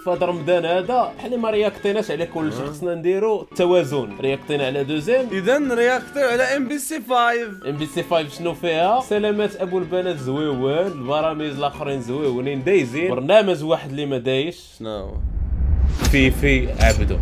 في هذا رمضان هذا حنا ما رياكطيناش على كلشي، خصنا نديرو التوازن. رياكطينا على دوزيام، اذا رياكتيو على ام بي سي 5. ام بي سي 5 شنو فيها؟ سلامات ابو البنات زويون، البرامج الاخرين زويونين دايزين. برنامج واحد اللي ما دايش، شنو فيفي عبدو.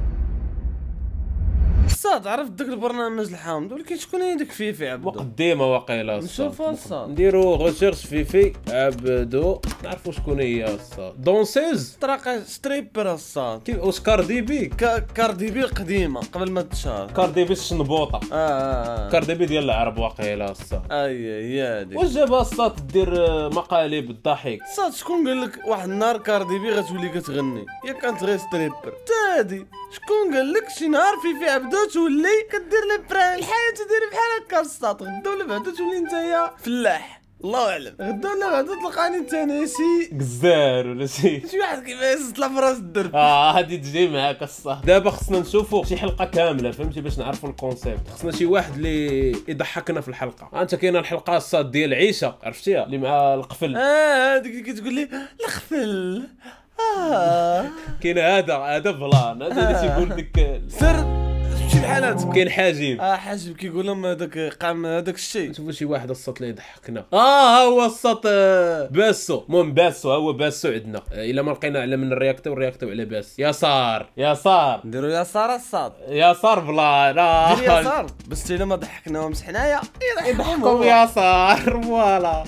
الصاد عرفت داك البرنامج الحامض، ولكن شكون هي ديك فيفي عبدو؟ وقديمه واقيلا نشوفها الصاد. نديرو ريشيرش فيفي عبدو نعرفو شكون هي الصاد. دونسيز طريقه ستريبر الصاد. كيف واش كاردي بي؟ كاردي بي القديمه قبل ما تشهر. كاردي بي الشنبوطه. كاردي بي ديال العرب واقيلا الصاد. هي هادي. واش جابها الصاد دير مقالب الضحك؟ الصاد شكون قال لك واحد النهار كاردي بي غتولي كتغني؟ يا كانت غير ستريبر هادي. شكون قال لك شي نهار فيفي عبدو تولي كدير لي بران الحياه تدير بحال هكا الصاد؟ غدا ولا بعدا تولي نتايا فلاح، الله اعلم. غدا ولا بعدا تلقاني انت ناسي قزار ولا شي واحد كيفاش يطلع في راس الدرب. هادي تجي معاك الصاد. دابا خصنا نشوفوا شي حلقه كامله فهمتي باش نعرفوا الكونسيبت. خصنا شي واحد اللي يضحكنا في الحلقه. انت كاينه الحلقه الصاد ديال عيشه عرفتيها اللي مع القفل. هذيك اللي كتقول لي الخفل. كاين هذا بلان، هذا اللي تيقول ديك سر شي بحال هذا. كاين حاجب حاجب كيقول لهم هذاك قام هذاك الشيء. نشوفوا شي واحد الصوت اللي يضحكنا. ها هو الصوت باسو. المهم باسو، ها هو باسو عندنا. الا ما لقينا على من الرياكتو على باس. يسار نديرو يسار الصاد. يسار بلان. دير يسار بس الا ما ضحكناهمش حنايا يضحكوا يسار فوالا.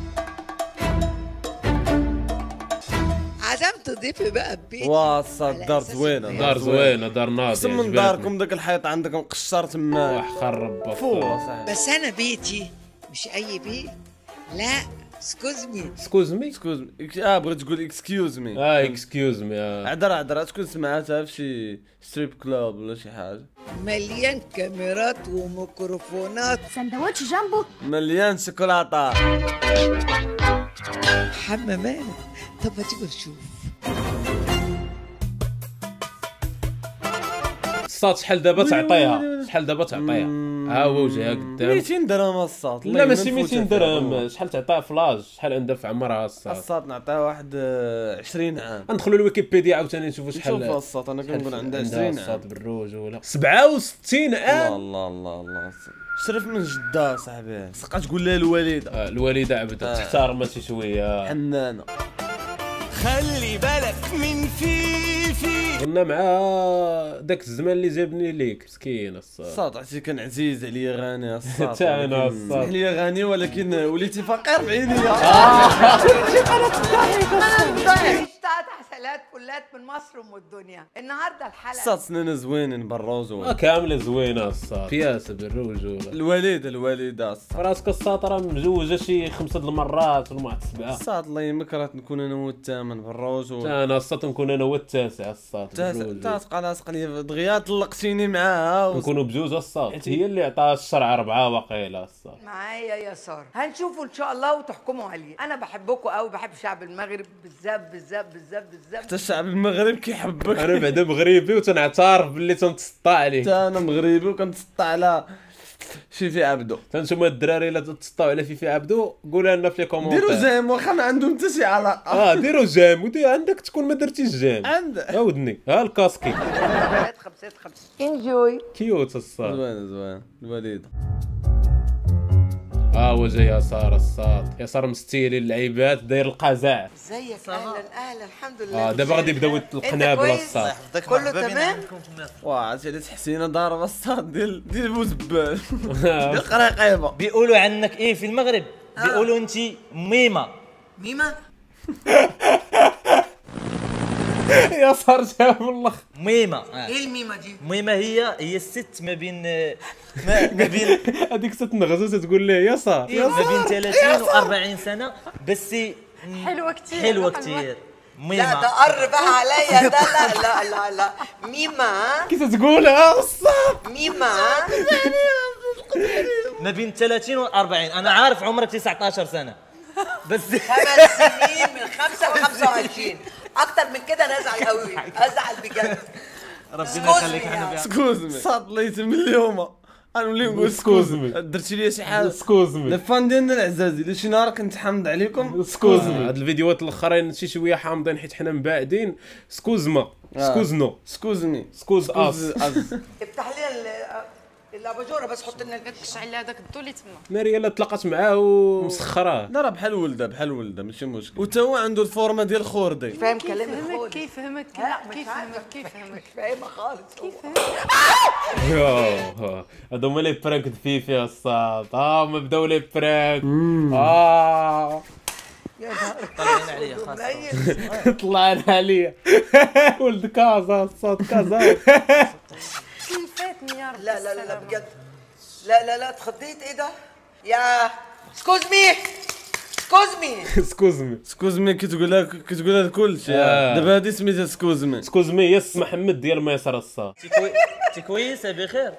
عزمت ضيفي بقى ببيتي. واصل دار زوينه. دار زوينه، دار ناضي. احسن من داركم داك الحيط عندك مقشر تما. خرب فو صاحبي. بس انا بيتي مش اي بيت، لا سكوزمي. سكوزمي بغيت تقول اكسكيوز مي. اكسكيوز مي. عذر تكون سمعتها في شي ستريب كلوب ولا شي حاجه. مليان كاميرات وميكروفونات. سندوتش جامبو مليان شوكولاته. حمامات. طب ما تيجي نشوف. الصاد شحال دابا تعطيها؟ ها هو وجهها قدام. 200 درهم الصاد. لا ماشي 200 درهم. شحال تعطيها فلاج؟ شحال عندها في عمرها الصاد نعطيها واحد 20 عام. ندخلوا الويكيبيديا عاوتاني نشوفوا شحال. شوف الصاد انا كنقول عندها 20 عام. الصاد بالرجوله 67 عام. الله شرف من جده صاحبي. سقا تقول لها الوالده. الوالده عبده تحترمها شي شويه. حنانه. خلي بالك من فيفي. قلنا مع داك الزمان اللي جابني ليك مسكين الصاد. عرفتي كان عزيز عليا غاني الصاد. حتى انا الصاد. اسمح لي غاني ولكن وليتي فقير بعينيا. اشتقت حسلات كلات من مصر ومن الدنيا. النهارده الحلقه الصاد سنين زوينين بالروج. كامله زوينه الصاد. بياسه بالرجوله. الوالده الصاد. راسك الصاد راه مزوجه شي 5 المرات ولا ما 7. الصاد الله يمك راه نكون انا هو الثامن بالروج. انا الصاد نكون انا هو التاسع الصاد. تاسقى لاصق لي دغيا طلقتيني معاها. نكونوا بجوج الصاد. هي اللي عطاها الشرع 4 واقيلا الصاد. معايا يسار. هنشوفوا ان شاء الله وتحكموا عليه. انا بحبكم قوي، بحب شعب المغرب بالذات. حتى الشعب المغرب كيحبك. انا بعدا مغربي وتنعترف باللي تنتسطى عليه. حتى انا مغربي وكنتسطى على فيفي عبدو. فانتوما الدراري الا تسطاو على فيفي عبدو قولها لنا في لي كومونتير. ديروا جيم واخا ما عندهم حتى شي علاقه. ديروا جيم ودي عندك تكون ما درتيش جيم. عندك ودني ها الكاسكي. 5 انجوي. كيوت الصاد. زوين الوالده. هو جاي يسار الصاد. يسار مستيلي اللعيبات داير القزع. ازيك؟ اهلا الحمد لله. دابا غادي يبداو القنابل الصاد. كله تمام. عرفتي على حسينه ضاربه الصاد ديال بوزبال. ديال قريقيبه. بيقولوا عنك ايه في المغرب؟ بيقولوا انت ميمه. يسار جاب الله. ميمه. ايه الميمه دي؟ ميمه هي الست ما بين هذيك ست نغزه تقول ليه يسار ما بين 30 و 40 سنه بس حلوه كتير لا ميمه. ده قر بقى عليا ده. لا ميمه. كيف تقولها الصاد؟ ميمه. ما بين 30 و 40. انا عارف عمرك 19 سنه بس 5 سنين من 5 ل 25. اكتر من كده انا ازعل قوي، ازعل بجد. ربنا يخليك حنبي. سكوز مي. صاد الله يتم اليوم غنولي نقول سكوزمي. درتي لي شي حاجه سكوزمي لي فان ديالنا العزازي اللي شي نهار كنت حامض عليكم سكوزمي. هاد الفيديوهات الاخرين شي شويه حامضين حيت حنا مباعدين. سكوزما سكوزنو سكوزمي سكوز اس. افتح لي الاباجوره بس حط لنا كتشعل هذاك الضو اللي تما. مريم تلاقات معاه ومسخراه. لا راه بحال ولده ماشي مشكل. وتا هو عنده الفورمه ديال خوردي. فاهم كلامي خالص. كيفهمك مش فاهمه خالص. يوه هادو هما لي برانك فيفي الصاد. ما بداو لي برانك. طلعين عليا خاصة. طلعنا عليا. ولد كازا الصاد كازا. فاتني يا ربي. لا بجد. لا تخضيت ايه ده؟ يا سكوزمي سكوزمي كتقولها كلشي. دابا هادي سميتها سكوزمي. سكوزمي يس محمد ديال مصر الصاد. انت كويسه بخير؟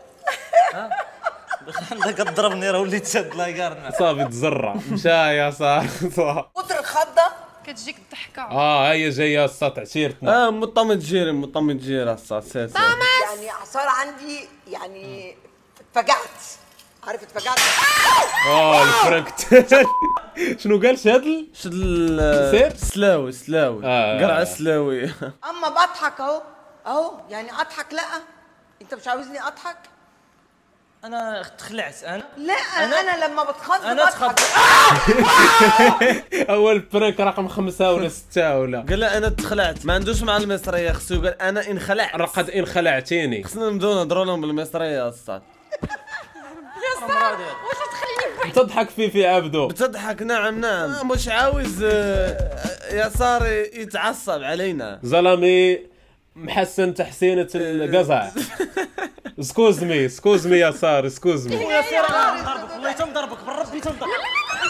عندك تضربني راه وليت شاد لاكارنا. صافي تزرع مشى يا صاحبي. كتر الخضه كتجيك الضحكه. هي جايه الصاد عشيرتنا. مطمن جيري الصاد ساسا. يعني صار عندي يعني اتفجعت. عارف اتفجعت. الفرانك. شنو قال شاد شد سير؟ سلاوي قرع السلاوي. اما بضحك اهو يعني اضحك. لا انت مش عاوزني اضحك. انا تخلعت انا. لا انا لما بتخض انا بضحك. اول برانك رقم 5 ولا 6 ولا. قال لا انا تخلعت. ما عندوش مع المصريه خصو يقول انا انخلعت. رقد ان خلعتيني. خصنا نبداو نهضروا لهم بالمصريه الصاد. واش تخليني تضحك في عبدو. بتضحك نعم مش عاوز يسار يتعصب علينا. زلمي محسن تحسينة القزع. سكوزمي يا صار سكوزمي. يا سير نضربك والله تنضربك بالربي تنضربك.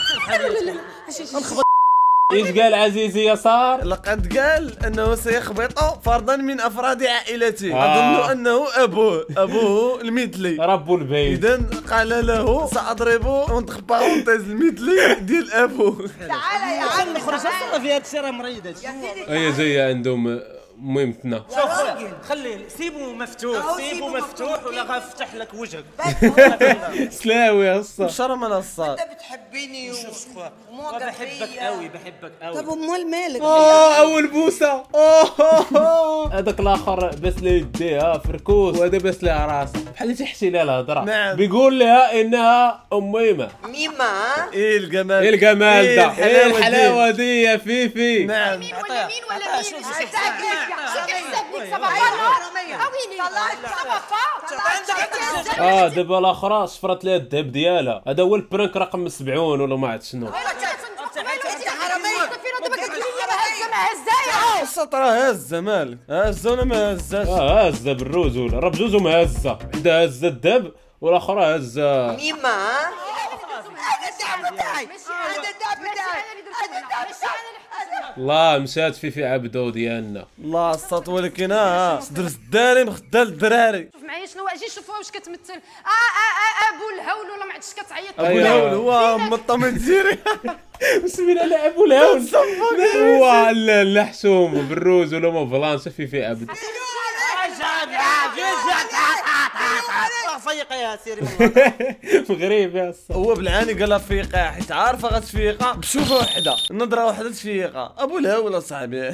ايش قال عزيزي يا صار؟ لقد قال انه سيخبط فردا من افراد عائلته. اظن انه ابوه المثلي رب البيت. اذا قال له ساضرب ونتخ بارونتيز المثلي ديال ابوه. تعال يا عم نخرج اصلا في هذا الشيء راه مريض. يا سيدي هي جايه عندهم مهمتنا. شوف خليه سيبه مفتوح ولا غنفتح لك وجهك. سلاوي هسه. شرم على الصاد. انت بتحبني ومعجب بحبك بيا. قوي. طب امال مالك؟ اول بوسه. هذاك الاخر بس لي يديها فركوس وهذا بس لها راسها بحال تحشي لها الهضره. نعم. بيقول لها انها ميمه. ميمه. ايه الجمال ده. ايه الحلاوه دي يا فيفي. نعم. مين ولا مين؟ دابا الاخرى شفرت لها الذهب ديالها. هذا هو البرانك رقم 70 ولا ما عرفت شنو. الصوت راه هزه مالك. هزه ولا ما هزاش؟ هزه بالرجوله. راه بجوجهم هزه. وحده هزه الذهب والاخرى هزه. ميمه. هذا الدعم بتاعي. الله مشات في عبدو ديالنا. الله الصوت ولكن صدر الداري مخدل الدراري. شوف معايا شنو اجي شوفوها واش كتمثل. ابو الهول ولا ما عرفتش كتعيط. ابو الهول هو مطمن جيري. سمينا على ابو الهول. هو لا حشوم بالروز ولا ما فلانسا في عبد. فيق يا سيري غريب يا اسطى. هو بالعاني قالها فيقه حيت عارفه غتفيقه بشوفه وحده نظره وحده تفيقه. ابو الهول اصاحبي.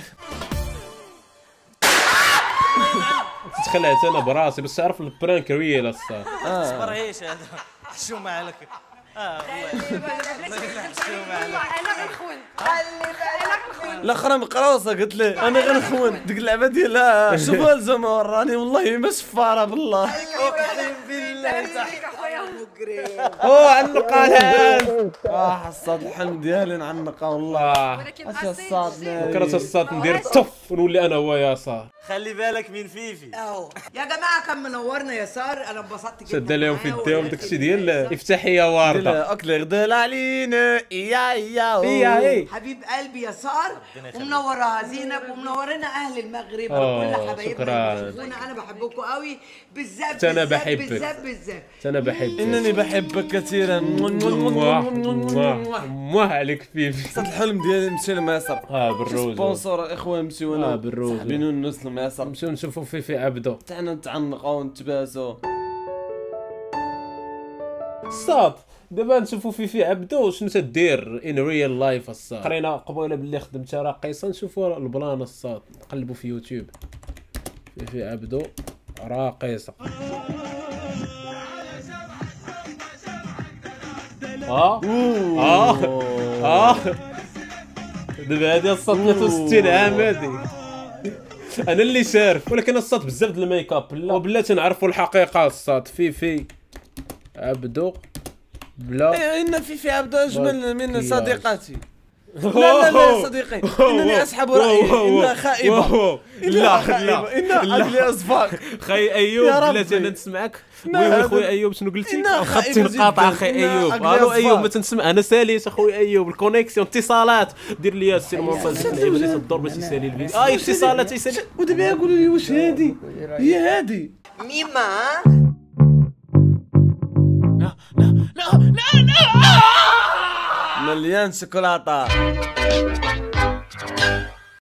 تخلعت انا براسي بس تعرف البرانك ريال الصاد. اصبر عيش هذا شو مالك. الاخرى مقروصه قلت له انا غنخون ديك اللعبه ديالها. شوفوا الجمهور راني والله ما شفاره بالله. اقسم بالله عنقها الان. الصاد الحلم ديالي نعنقها والله. ولكن كرت الصاد ندير الطف ونولي انا هو يا صار. خلي بالك من فيفي. اهو يا جماعه كان منورنا يسار. انا انبسطت جدا. شد لهم في يديهم داكشي ديال افتحي يا ورده. اكل غدال علينا يا حبيب قلبي يسار ومنورها زينب ومنورنا اهل المغرب وكل حبايبنا اللي بيشوفونا. انا بحبكم قوي بالذات. انا بحبك. بالذات انا بحبك. انني بحبك كثيرا. مواه عليك فيفي. صاد الحلم ديالي نمشي لمصر. بالروز. سبونسور اخوان نمشيو انا بالروز. صاحبين الناس لمصر. نمشيو نشوفوا في عبدو. حتى نتعنقوا ونتباسوا. الصاد دابا نشوفوا فيفي عبدو شنو تدير ان ريال لايف. الصاد قرينا قبيله باللي خدمتها راقصه، نشوفوا البلان. الصاد نقلبوا في يوتيوب فيفي عبدو راقصه. دابا هادي الصاد 63 عام هادي. انا اللي شارف، ولكن الصاد بزاف د الميك اب لا وبلا تنعرفوا الحقيقه. الصاد فيفي عبدو بلا ان فيفي عبدو اجمل من صديقاتي. لا يا صديقي، انني اسحب رايي. انها خائبه. لا انها عقلي اصفاق. خي ايوب بلاتي انا نسمعك. وي خويا ايوب شنو قلتي؟ الخط انقطع اخي ايوب. الو ايوب ما تنسمع انا ساليت اخويا ايوب. الكونيكسيون اتصالات دير لي السير مونتاج بغيت الدور باش يسالي الفيديو. اتصالات يسالي. ودابا يقولوا لي واش هادي هي هادي ميما مليان شوكولاته.